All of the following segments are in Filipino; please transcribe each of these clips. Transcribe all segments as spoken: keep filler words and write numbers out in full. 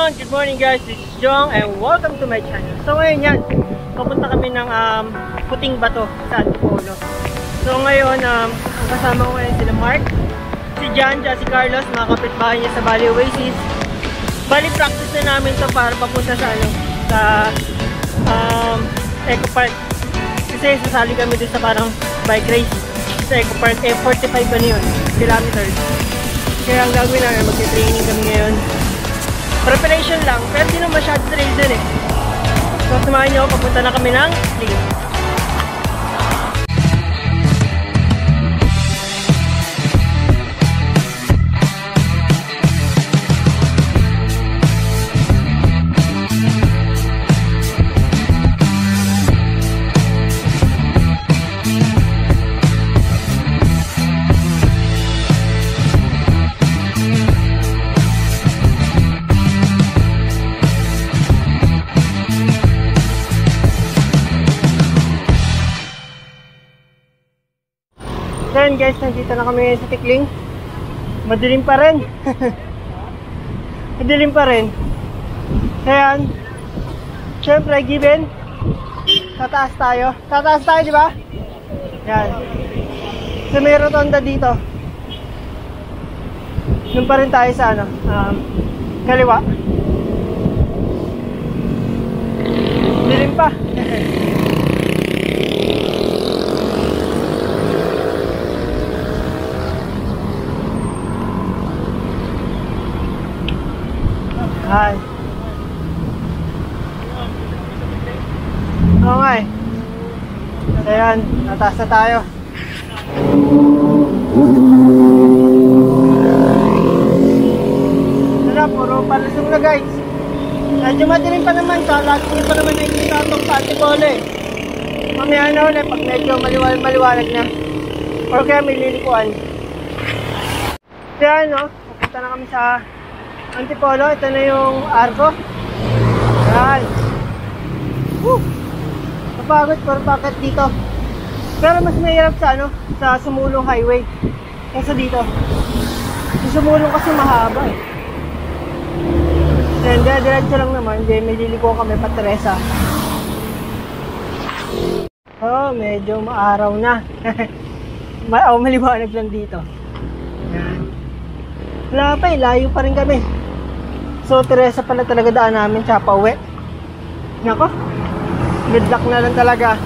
Yon, good morning guys, this is Jong and welcome to my channel. So ngayon yan, papunta kami ng um, Puting Bato sa Antipolo. So ngayon, um, ang kasama ko ngayon sila Mark, si Jan, si Carlos, mga kapitbahay niya sa Valley Oasis. Bali practice na namin to para papunta sa ano, sa um, Eco Park. Kasi sasali kami dun sa parang bike race sa Eco Park, eh forty-five ba na yun, kilometers. Kaya ang gagawin namin, magti-training kami ngayon. Preparation lang, pero di naman masyado trail dun eh. So samahan nyo, papunta na kami ng Liga. Then guys, nandito na kami sa Tikling. Madilim pa rin. Madilim pa rin. Kaya, syempre given, tataas tayo. Tataas tayo, di ba? Yan. So may rotonda dito. Doon pa rin tayo sa ano, um, kaliwa. Dilim pa. Hi. Oo nga eh. Ayan, nataas na tayo. Tara, puro palusong na guys. Medyo madilim pa naman, sa lagi nyo pa naman nakikita itong sa Antipolo eh. Mamaya na ulit pag medyo maliwanag, maliwanag na. Or kaya may lilikuan. Kaya no, papunta na kami sa Antipolo. Ito na yung arko. Yan. Woo! Napagod pero bakit dito? Pero mas mahirap sa ano, sa Sumulong Highway kaysa dito. Sa Sumulong kasi mahaba eh. Then diretso lang naman. Then may liliko kami pa Teresa. Oh, medyo maaraw na. Ma oh, maliwanag lang dito. Yan. Wala pa eh, layo pa rin kami. So, Teresa pala talaga daan namin, tsaka pa uwi. Nako, good luck na lang talaga.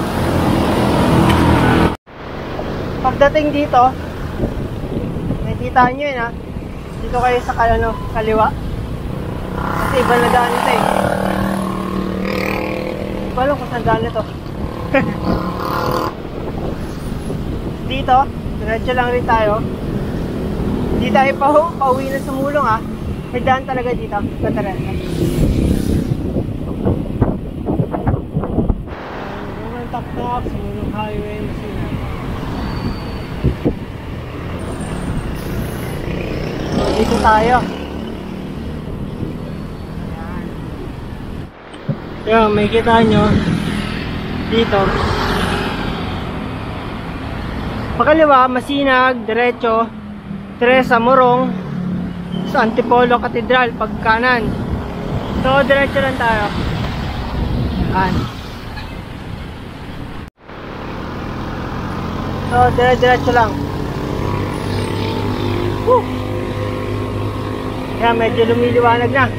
Pagdating dito, nakikita nyo yun ha. Dito kayo sa ano, kaliwa. Kasi iba na daan ito eh. Hindi ko alam kung saan daan ito. Dito, diretso lang rin tayo. Hindi tayo pa pauwi na Sumulong ha. May daan talaga dito, sa Teresa. Roman Taktak, Sumulong Highway, Masina. So, dito tayo. Ayan, may kita nyo dito. Pakaliwa, Masinag, diretso, Teresa, Morong, sa Antipolo Cathedral, pag kanan. So, diretso lang tayo. Yan. So, dire-diretso lang. Woo! Yan, medyo lumiliwanag na.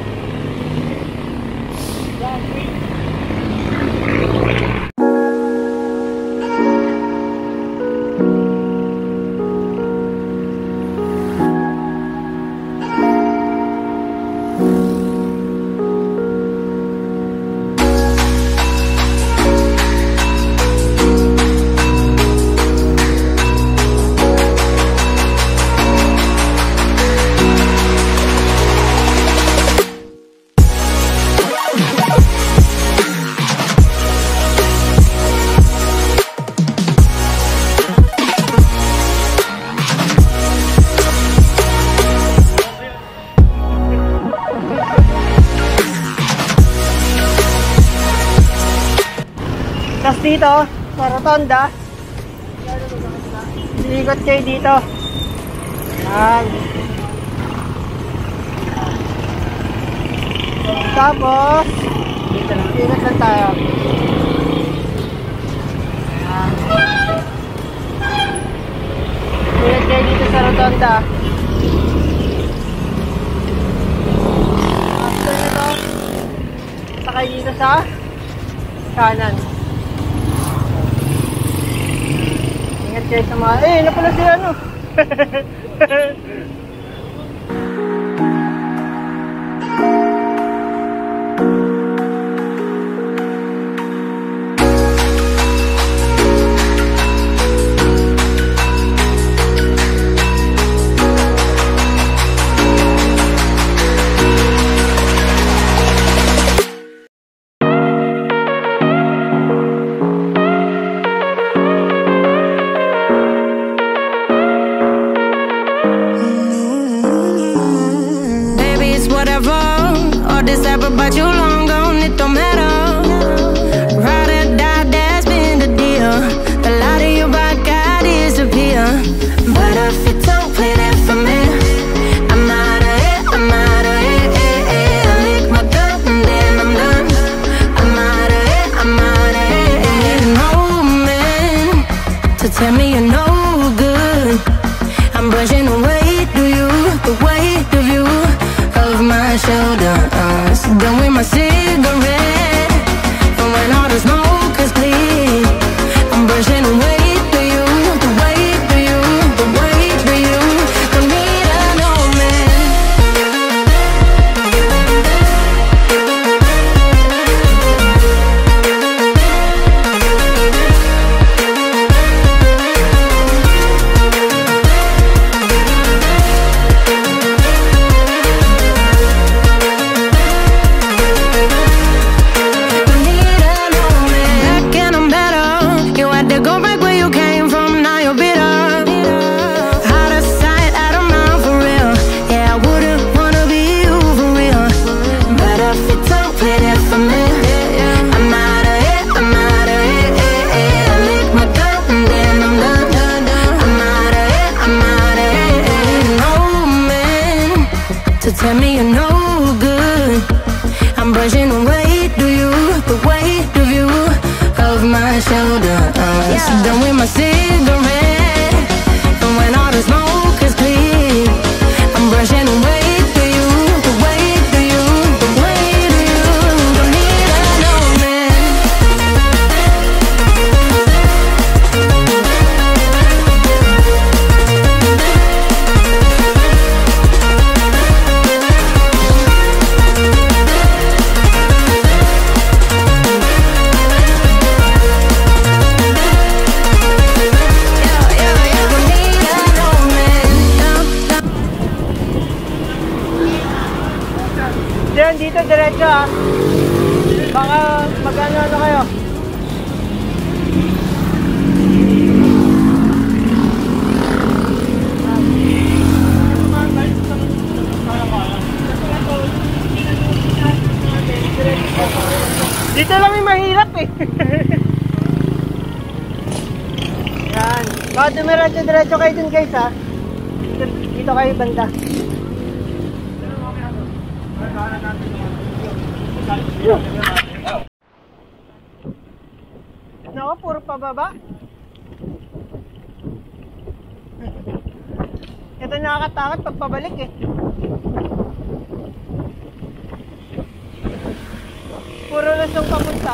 Tapos dito, sa rotonda, ikot kayo dito. Yan. Tapos, dito lang. Ingat lang tayo. Ingat kayo dito sa rotonda. After nito, sakay dito sa kanan. Ingat kayo sa mga... Eh, na pala si ano? But you long gone, it don't matter. Ride or die, that's been the deal. The light of your back, I disappear. But if you don't play that for me, I'm out of it, I'm out of it. Eh, eh. I lick my gun and then I'm done. I'm out of it, I'm out of it. Eh. No man to tell me you're no good. I'm brushing the weight of you, the weight of you of my shoulder. Done with my cigarette, and when all the smoke is clear, I'm brushing away to you, the weight for you, the weight for you. Don't need a no man. Tell me you're no good. I'm brushing away to you, the weight of you of my shoulder. Uh, yeah. So done with my cigarette, and when all the smoke is clear, I'm brushing away to you, the weight of you, the weight of you. Don't need a no man. Diyan, dito diretso ah. Baka mag-ano-ano kayo. Dito lang yung mahirap eh. Yan. Baka dumiretso-diretso kayo dun guys ha. Dito, dito kayo banda. No, puro pababa. Ito nakakatakot pag pabalik eh. Puro lusong papunta.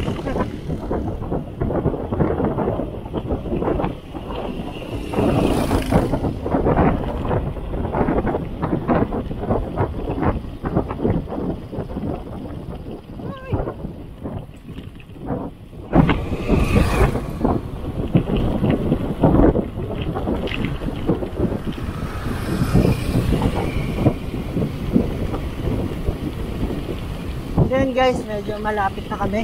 Yan guys, medyo malapit na kami.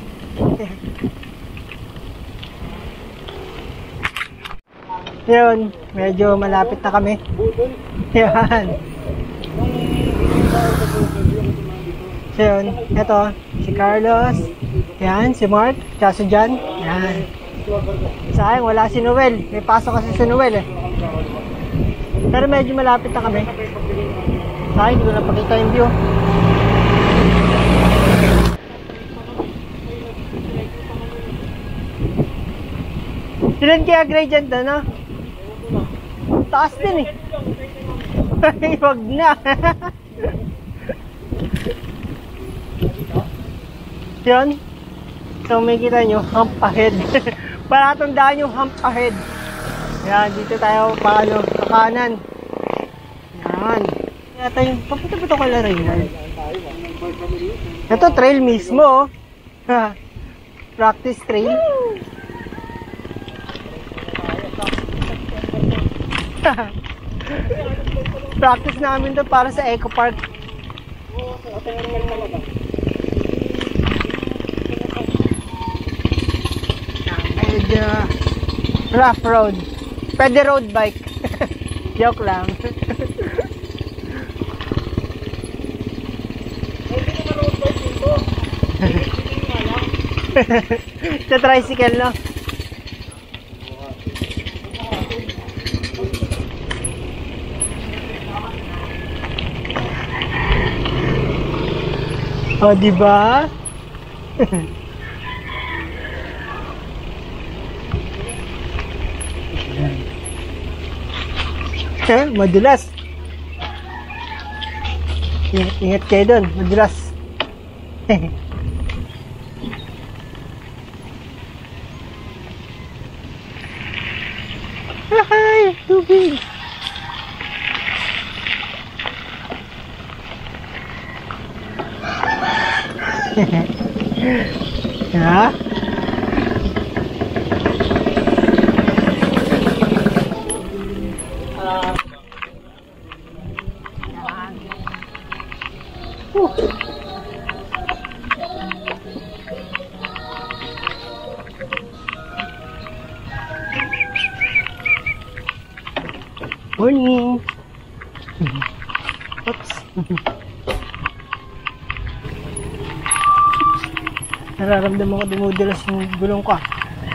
Yun, medyo malapit na kami. Yan. So yun, eto, si Carlos. Yan, si Mark, tsaka si John. Yan. Sa akin, wala si Noel. May pasok kasi si Noel eh. Pero medyo malapit na kami. Sa akin, hindi ko napakita yung view. Ilan kaya gradient na, no? Taas din eh. Ay, wag na. Yan. So may kita nyo, hump ahead. Palatandaan yung hump ahead. Yan, dito tayo paano, sa kanan. Yan. Yata yung, papunta ba ito kala Reynald? Ito, trail mismo. Practice trail. Practice namin to para sa Eco Park. Medyo rough road. Pwede road bike. Joke lang. Sa tricycle, no? O, diba? Eh, madulas. Ingat, ingat kayo dun, madulas. Ay, tubig. Ha? Morning. Oops. Nararamdaman ko dumudulas yung gulong ko.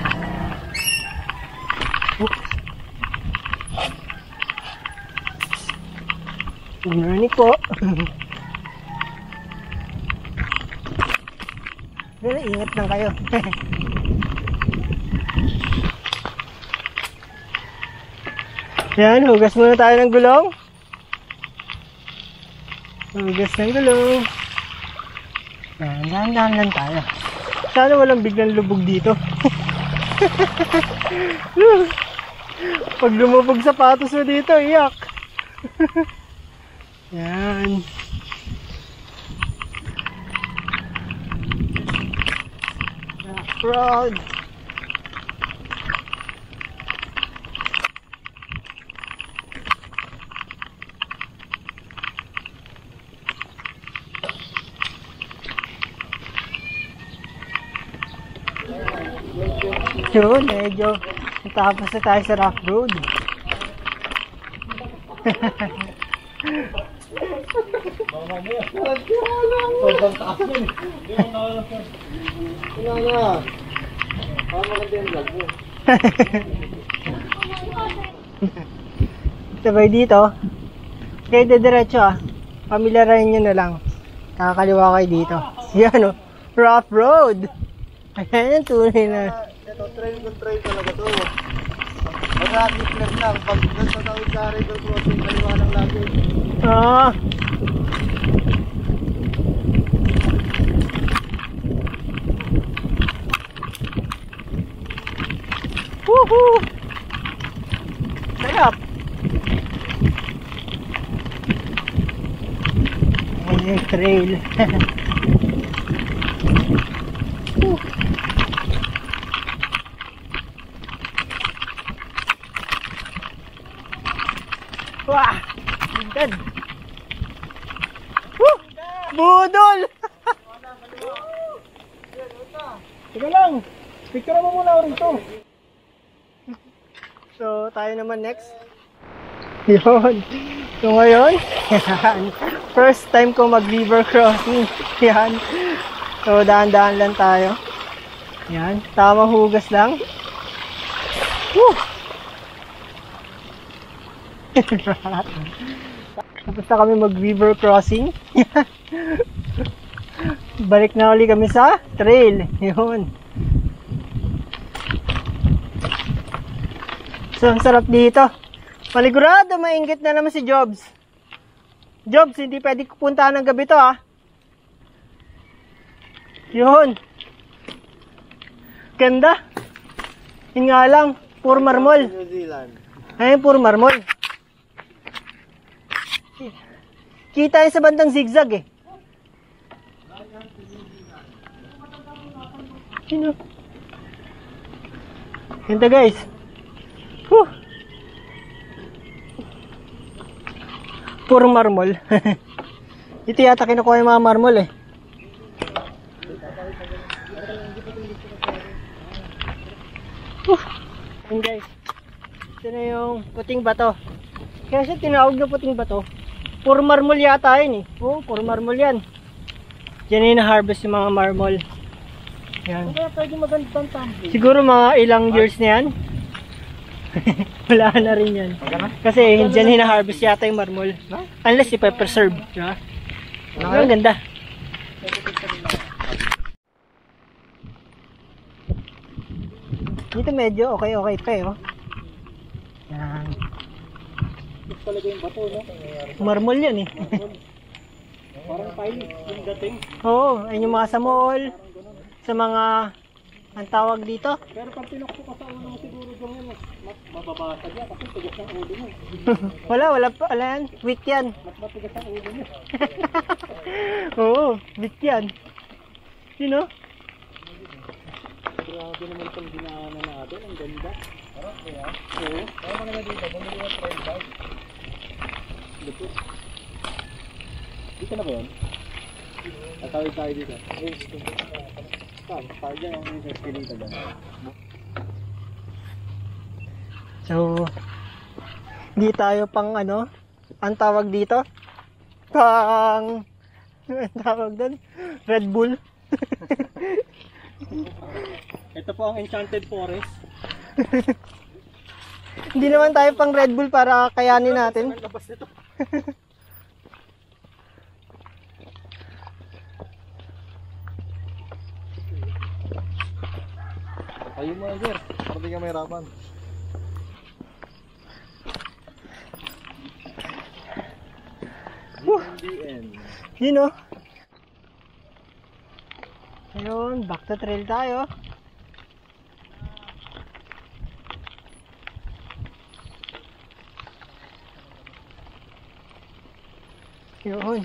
Oops. Good morning po. Pero ingat lang kayo. Yan, hugas muna tayo ng gulong. Hugas ng gulong. Yan, dahan-dahan lang tayo. Sana walang biglang lubog dito. Pag lumubog sapatos mo dito, iyak. Yan. Road. Yun, medyo natapos na tayo sa rough road. Sabay dito. Kayo diretso ah. Pamilyarahin nyo na lang. Kakaliwa kayo dito. Yan o. Rough road. Ayan, tunay na. Ito, trail good trail talaga to. Mag-a-flip lang. Pag doon sa tawid sa river crossing, kaliwa lang lagi. Ah. Woohoo! Sarap! Ayan yung trail. Woo! Wah! Bigdan! Woo! Budol! Teka lang! Picture mo muna rito. So, tayo naman next. Yun. So, ngayon, yan. First time ko mag-river crossing. Yan. So, daan-daan lang tayo. Yan. Tama hugas lang. Woo! Tapos na kami mag-river crossing. Balik na ulit kami sa trail. Yun. So, ang sarap dito. Maligurado, maingit na naman si Jobs. Jobs, hindi pwede pupuntahan ng gabi to, ah. Yun. Ganda. Yun nga lang, puro marmol. New Zealand. Ayun, puro marmol. Kita yun sa bandang zigzag, eh. Yun, oh. Ganda, guys. Whew. Puro marmol. Ito yata kinukuha yung mga marmol, eh. Whew. Yun, guys. Ito na yung puting bato. Kaya siya tinawag na puting bato. Puro marmol yata yun, eh. Oo, puro marmol yan. Diyan yung na-harvest yung mga marmol. Yan. Kaya pwede magandang tumbling. Siguro mga ilang years na yan. Wala na rin yan. Kasi dyan hina-harvest yata yung marmol. Unless ipa-preserve. Diba? Ang ganda. Dito medyo okay-okay pa eh. Oh. Yan. Ito talaga yung bato, no? Marmol yan eh. Parang tile yung dating. Oo, ayun yung mga sa mall. Sa mga ang tawag dito. Pero pag tinokso ka sa ulo mo siguro dyan yun, mas mababasag yan kasi tigas ng ulo mo. Wala, wala pa. Ala yan, weak yan. Mas matigas ang ulo mo. Oo, weak yan. You know? Grabe naman itong dinaanan natin, ang ganda. Parang kaya? Oo. Kaya mo naman dito, bumili yung trail bag. Dito. Dito na ba yun? Tatawid tayo dito. Saan? Tayo dyan ang escalator dyan. So, hindi tayo pang ano, ang tawag dito, pang, ang tawag doon, Red Bull. Ito po ang Enchanted Forest. Hindi naman tayo pang Red Bull para kayanin natin. Labas nito. Ayun mo na sir, para di ka may hirapan. D N. Yun o. Ayun, back to trail tayo. Yun.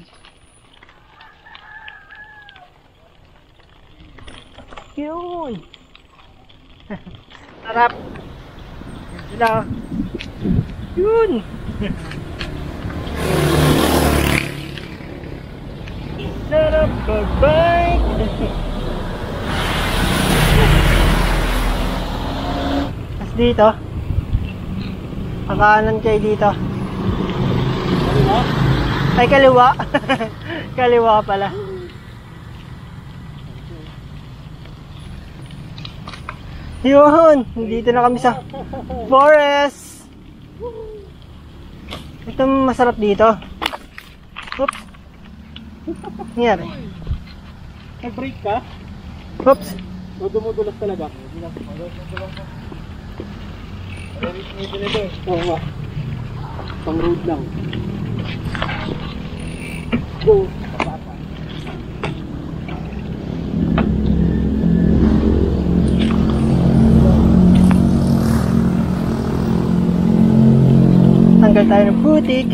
Yun. Sarap. Sila. Yun. Sarap pag-bike. Tapos dito. Pakanan kayo dito. Kaliwa? Ay, kaliwa. Kaliwa pala. Yun, dito na kami sa forest. Ito masarap dito. Oops. Nangyari. Nag-break ka? Oops. O dumudulas talaga? Oo nga. Pang road lang. Go. Tanggal tayo ng putik.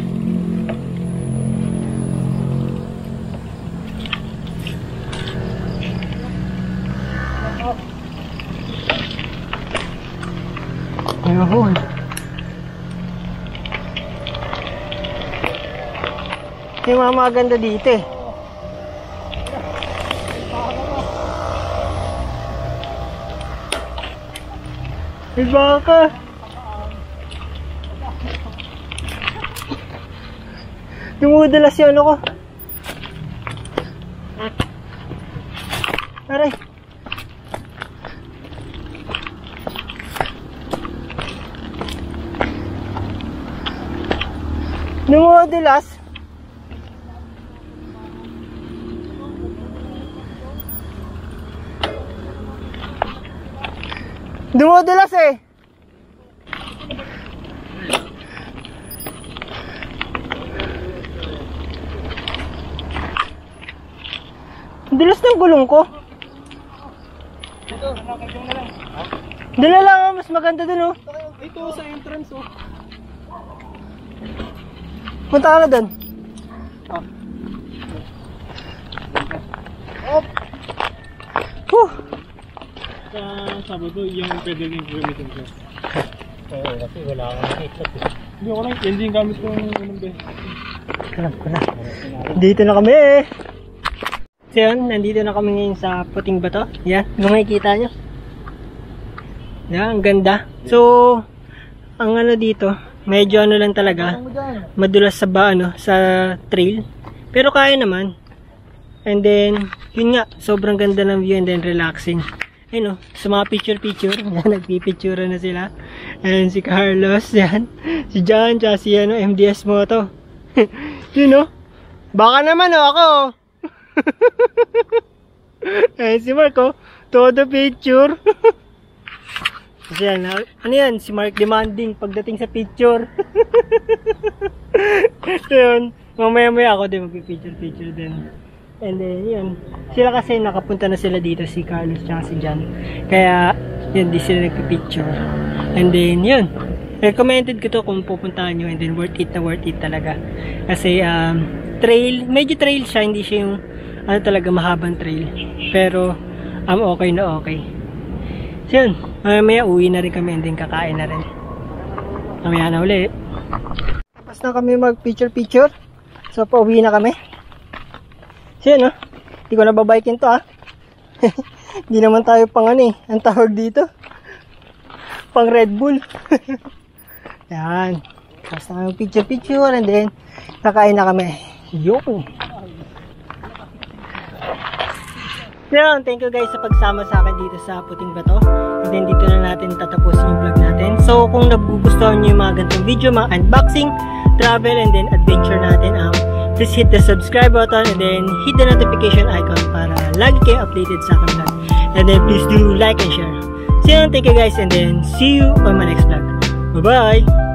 Ayun. Yung mga maganda dito eh. May baka. Dumudulas yung ano ko. Aray. Dumudulas. Dumudulas eh. dulas ng gulong ko. Ito, nakakagong na lang. Dala lang, mas maganda dun oh. Ito sa entrance oh. Punta ka na dun. Ah. Op! Huh. Sa Sabado, yung pwede rin gamitin ko. Oo, kasi wala akong nakikita. Hindi ko lang, hindi yung gamit ko ng unang beses. Alam ko na. Dito na kami eh. So yun, nandito na kami ngayon sa puting bato. Yan, kung makikita nyo. Yan, ang ganda. So, ang ano dito, medyo ano lang talaga, madulas sa ba, ano, sa trail. Pero kaya naman. And then, yun nga, sobrang ganda ng view and then relaxing. Ayun o, sa mga picture-picture, yan, nagpipicture na sila. Ayan si Carlos, yan. Si John, tsaka si ano, M D S Moto. Yun o. Baka naman o, ako o. Ayan si Mark o. Todo picture. Kasi yan, ano yan, si Mark demanding pagdating sa picture. So yun, mamaya-maya ako din magpipicture-picture din. And then, yun. Sila kasi nakapunta na sila dito, si Carlos tsaka si John. Kaya, yun, di sila nagpipicture. And then, yun. Recommended ko to kung pupuntahan nyo. And then, worth it na worth it talaga. Kasi, um, trail, medyo trail siya. Hindi siya yung, ano talaga, mahabang trail. Pero, um, okay na okay. So, yun. Mamaya uwi na rin kami. And then, kakain na rin. Mamaya na uli. Tapos na kami mag-picture-picture. So, pauwi na kami. So yun, oh. Hindi ko nababikin to, ah. Hindi naman tayo pang ano eh. Ang tawag dito. Pang Red Bull. Yan. Tapos na kami picture-picture and then kakain na kami. Yun. Yan. Thank you guys sa pagsama sa akin dito sa Puting Bato. And then dito na natin tatapusin yung vlog natin. So kung nagugustuhan nyo yung mga ganitong video, mga unboxing, travel, and then adventure natin, um, please hit the subscribe button and then hit the notification icon para lagi kayo updated sa akin vlog. And then please do like and share. So yun, thank you guys and then see you on my next vlog. Bye bye!